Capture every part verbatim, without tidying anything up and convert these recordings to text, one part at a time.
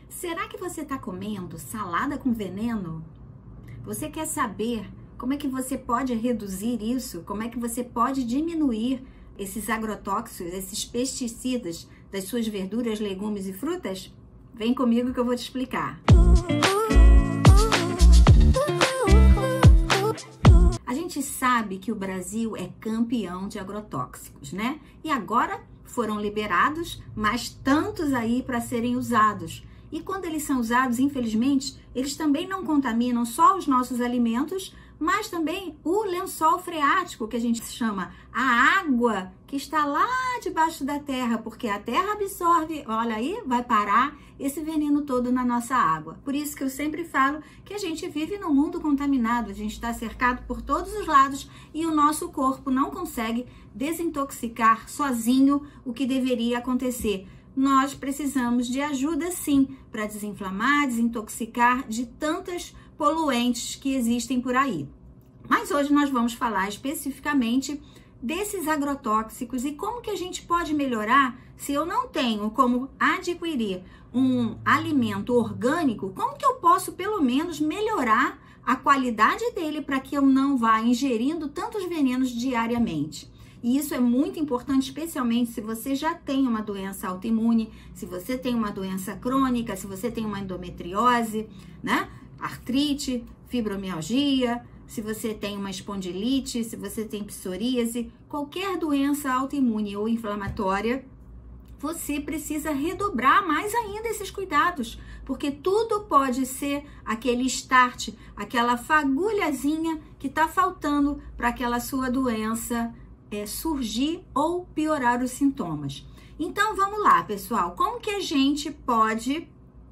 Será que você está comendo salada com veneno? Você quer saber como é que você pode reduzir isso? Como é que você pode diminuir esses agrotóxicos, esses pesticidas das suas verduras, legumes e frutas? Vem comigo que eu vou te explicar. A gente sabe que o Brasil é campeão de agrotóxicos, né? E agora foram liberados, mas tantos aí para serem usados. E quando eles são usados, infelizmente, eles também não contaminam só os nossos alimentos, mas também o lençol freático, que a gente chama a água que está lá debaixo da terra, porque a terra absorve, olha aí, vai parar esse veneno todo na nossa água. Por isso que eu sempre falo que a gente vive num mundo contaminado, a gente está cercado por todos os lados e o nosso corpo não consegue desintoxicar sozinho o que deveria acontecer. Nós precisamos de ajuda sim para desinflamar, desintoxicar de tantas poluentes que existem por aí. Mas hoje nós vamos falar especificamente desses agrotóxicos e como que a gente pode melhorar se eu não tenho como adquirir um alimento orgânico, como que eu posso pelo menos melhorar a qualidade dele para que eu não vá ingerindo tantos venenos diariamente. E isso é muito importante, especialmente se você já tem uma doença autoimune, se você tem uma doença crônica, se você tem uma endometriose, né? Artrite, fibromialgia, se você tem uma espondilite, se você tem psoríase, qualquer doença autoimune ou inflamatória, você precisa redobrar mais ainda esses cuidados, porque tudo pode ser aquele start, aquela fagulhazinha que está faltando para aquela sua doença é, surgir ou piorar os sintomas. Então vamos lá, pessoal, como que a gente pode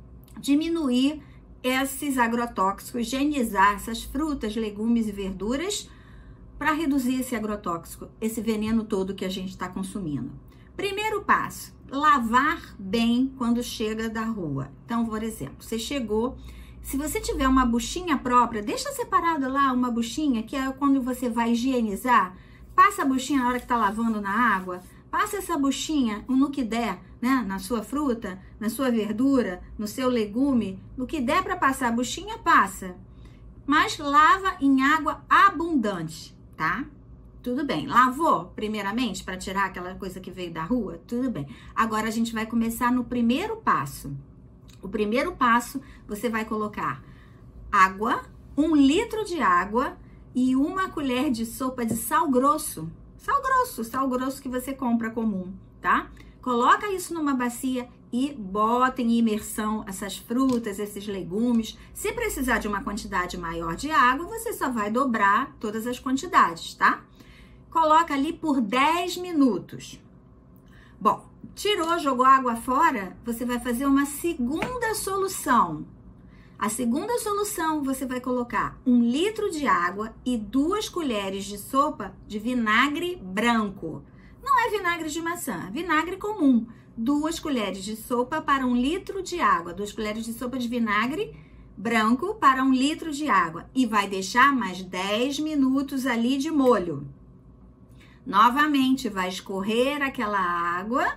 diminuir esses agrotóxicos, higienizar essas frutas, legumes e verduras para reduzir esse agrotóxico, esse veneno todo que a gente está consumindo? Primeiro passo, lavar bem quando chega da rua. Então, por exemplo, você chegou, se você tiver uma buchinha própria, deixa separado lá uma buchinha, que é quando você vai higienizar, passa a buchinha na hora que está lavando na água, passa essa buchinha no que der, né? Na sua fruta, na sua verdura, no seu legume, no que der para passar a buchinha, passa. Mas lava em água abundante, tá? Tudo bem. Lavou, primeiramente, para tirar aquela coisa que veio da rua? Tudo bem. Agora a gente vai começar no primeiro passo. O primeiro passo, você vai colocar água, um litro de água e uma colher de sopa de sal grosso. Sal grosso, sal grosso que você compra comum, tá? Coloca isso numa bacia e bota em imersão essas frutas, esses legumes. Se precisar de uma quantidade maior de água, você só vai dobrar todas as quantidades, tá? Coloca ali por dez minutos. Bom, tirou, jogou água fora, você vai fazer uma segunda solução. A segunda solução, você vai colocar um litro de água e duas colheres de sopa de vinagre branco. Não é vinagre de maçã, é vinagre comum. Duas colheres de sopa para um litro de água. Duas colheres de sopa de vinagre branco para um litro de água. E vai deixar mais dez minutos ali de molho. Novamente, vai escorrer aquela água,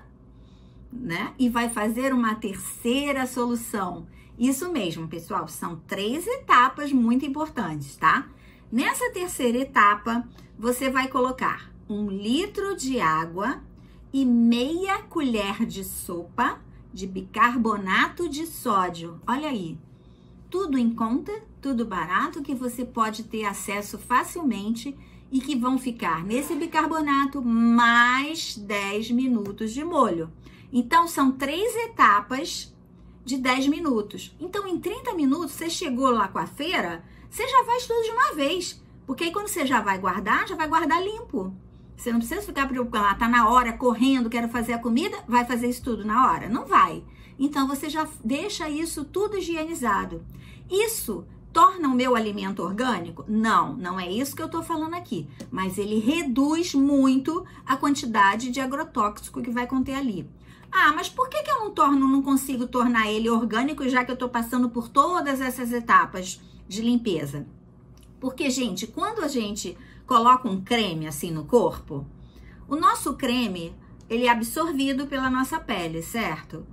né? E vai fazer uma terceira solução. Isso mesmo, pessoal, são três etapas muito importantes, tá? Nessa terceira etapa, você vai colocar um litro de água e meia colher de sopa de bicarbonato de sódio. Olha aí, tudo em conta, tudo barato, que você pode ter acesso facilmente e que vão ficar nesse bicarbonato mais dez minutos de molho. Então, são três etapas de dez minutos. Então, em trinta minutos, você chegou lá com a feira, você já faz tudo de uma vez. Porque aí, quando você já vai guardar, já vai guardar limpo. Você não precisa ficar preocupado, ah, tá na hora, correndo, quero fazer a comida, vai fazer isso tudo na hora. Não vai. Então, você já deixa isso tudo higienizado. Isso torna o meu alimento orgânico? Não, não é isso que eu tô falando aqui. Mas ele reduz muito a quantidade de agrotóxico que vai conter ali. Ah, mas por que que eu não torno, não consigo tornar ele orgânico, já que eu tô passando por todas essas etapas de limpeza? Porque, gente, quando a gente coloca um creme assim no corpo, o nosso creme, ele é absorvido pela nossa pele, certo?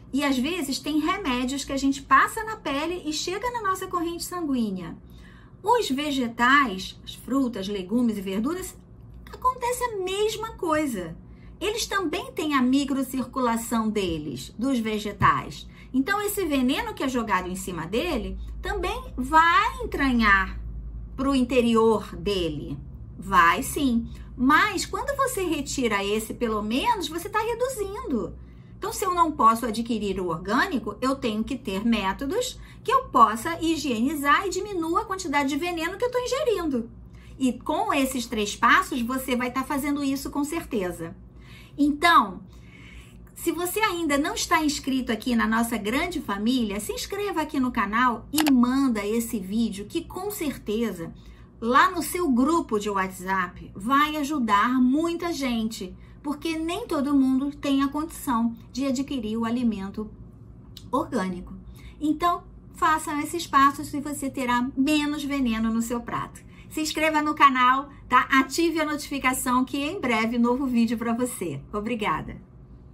E às vezes tem remédios que a gente passa na pele e chega na nossa corrente sanguínea. Os vegetais, as frutas, legumes e verduras, acontece a mesma coisa. Eles também têm a microcirculação deles, dos vegetais. Então, esse veneno que é jogado em cima dele também vai entranhar para o interior dele. Vai sim. Mas quando você retira esse, pelo menos, você está reduzindo. Então, se eu não posso adquirir o orgânico, eu tenho que ter métodos que eu possa higienizar e diminuir a quantidade de veneno que eu estou ingerindo. E com esses três passos, você vai estar fazendo isso com certeza. Então, se você ainda não está inscrito aqui na nossa grande família, se inscreva aqui no canal e manda esse vídeo que com certeza lá no seu grupo de WhatsApp vai ajudar muita gente, porque nem todo mundo tem a condição de adquirir o alimento orgânico. Então, façam esses passos e você terá menos veneno no seu prato. Se inscreva no canal, tá? Ative a notificação que em breve novo vídeo para você. Obrigada!